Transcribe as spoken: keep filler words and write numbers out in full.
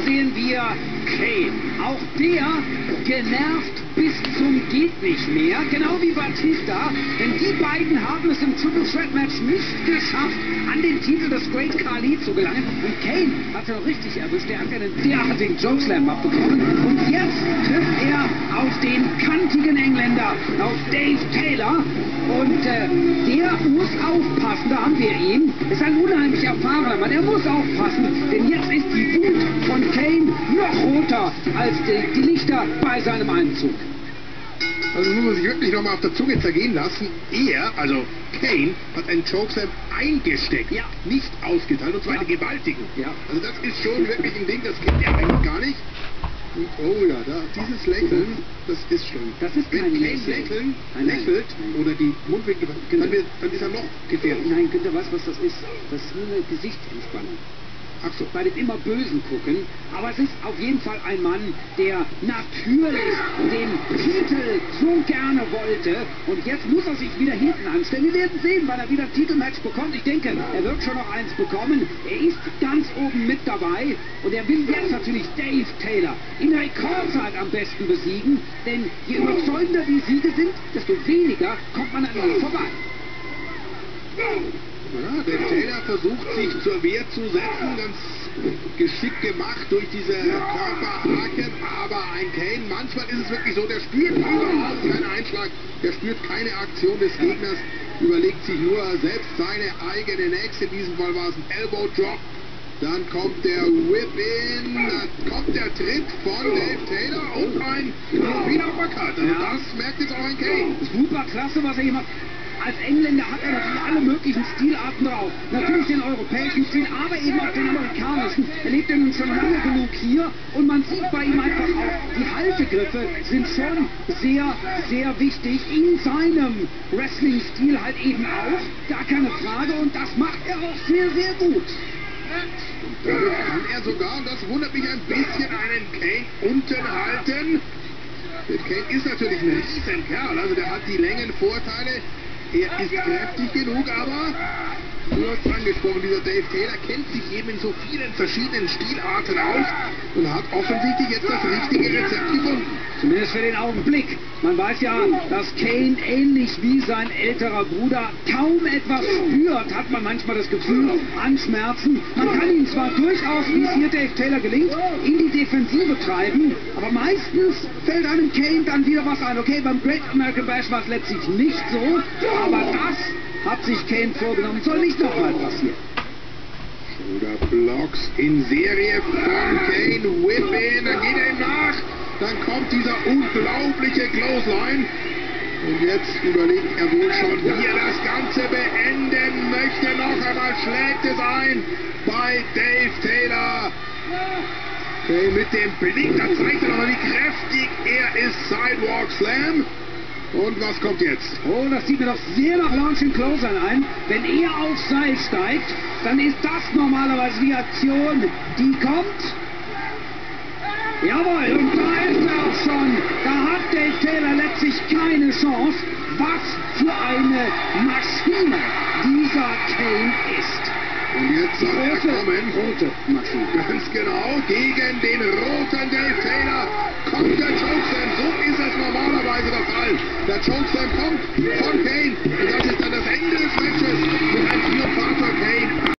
sehen wir Kane. Auch der genervt bis zum geht nicht mehr, genau wie Batista, denn die beiden haben es im Triple Threat Match nicht geschafft, an den Titel des Great Khali zu gelangen. Und Kane hat es noch richtig erwischt, der hat ja einen derartigen Chokeslam abbekommen. Und jetzt trifft er auf den kantigen Engländer, auf Dave Taylor. Und äh, der muss aufpassen, da haben wir ihn. Ist ein unheimlich erfahrener Mann, er muss aufpassen, denn jetzt ist die Wut von Kane noch roter als die, die Lichter bei seinem Einzug. Also muss man sich wirklich nochmal auf der Zunge zergehen lassen. Er, also Kane, hat einen Chokeslam eingesteckt, ja. nicht ausgeteilt, und zwar ja. einen gewaltigen. Ja. Also das ist schon wirklich ein Ding, das kennt er eigentlich gar nicht. Und oh ja, da, dieses Lächeln, das ist schon. Das ist kein Wenn Kane Lächeln. lächeln, Nein, nein, lächelt nein. oder die Mundwinkel, dann, wird, dann ist er noch gefährlich. Nein, Günther, weißt du, was das ist? Das ist nur eine Gesichtsentspannung. Ach so. Bei dem immer Bösen gucken, aber es ist auf jeden Fall ein Mann, der natürlich den Titel so gerne wollte und jetzt muss er sich wieder hinten anstellen. Wir werden sehen, wann er wieder ein Titelmatch bekommt. Ich denke, er wird schon noch eins bekommen. Er ist ganz oben mit dabei und er will jetzt natürlich Dave Taylor in Rekordzeit am besten besiegen, denn je überzeugender die Siege sind, desto weniger kommt man an ihnen vorbei. Ja, der Taylor versucht sich zur Wehr zu setzen, ganz geschickt gemacht durch diese Körperhaken, aber ein Kane, manchmal ist es wirklich so, der spürt überhaupt keinen Einschlag, der spürt keine Aktion des Gegners, überlegt sich nur selbst seine eigene nächste, in diesem Fall war es ein Elbow Drop, dann kommt der Whip-In, dann kommt der Tritt von Dave Taylor und ein European Uppercut, also ja. das merkt jetzt auch ein Kane. Super klasse, was er hier macht. Als Engländer hat er natürlich alle möglichen Stilarten drauf. Natürlich den europäischen Stil, aber eben auch den amerikanischen. Er lebt ja nun schon lange genug hier und man sieht bei ihm einfach auch, die Haltegriffe sind schon sehr, sehr wichtig. In seinem Wrestling-Stil halt eben auch, gar keine Frage. Und das macht er auch sehr, sehr gut. Und damit kann er sogar, und das wundert mich ein bisschen, einen Kane unten halten. Der Kane ist natürlich ein Riesenkerl, also der hat die Längenvorteile. Er ist kräftig genug, aber du hast es angesprochen, dieser Dave Taylor kennt sich eben in so vielen verschiedenen Stilarten aus und hat offensichtlich jetzt das richtige Rezept gefunden. Zumindest für den Augenblick. Man weiß ja, dass Kane ähnlich wie sein älterer Bruder kaum etwas spürt, hat man manchmal das Gefühl, an Schmerzen. Man kann ihn zwar durchaus, wie es hier Dave Taylor gelingt, in die Defensive treiben, aber meistens fällt einem Kane dann wieder was ein. Okay, beim Great American Bash war es letztlich nicht so, aber das hat sich Kane vorgenommen, soll nicht nochmal passieren. Shoulder Blocks in Serie von Kane, Whip-In, dann geht er ihm nach, dann kommt dieser unglaubliche Clothesline und jetzt überlegt er wohl schon, wie er das Ganze beenden möchte. Noch einmal schlägt es ein bei Dave Taylor. Okay, mit dem Blick, da zeigt er nochmal, wie kräftig er ist. Sidewalk Slam. Und was kommt jetzt? Oh, das sieht mir doch sehr nach Launching Clothesline ein. Wenn er aufs Seil steigt, dann ist das normalerweise die Aktion, die kommt. Jawohl, und da ist er auch schon. Da hat Dave Taylor letztlich keine Chance. Was für eine Maschine dieser Kane ist. Und jetzt soll er kommen. Rote Maschine. Ganz genau, gegen den roten Dave Taylor kommt der Chokeslam. So ist es normalerweise der Fall. Der Chokeslam kommt von Kane. Und das ist dann das Ende des Matches mit einem Triumphator Kane.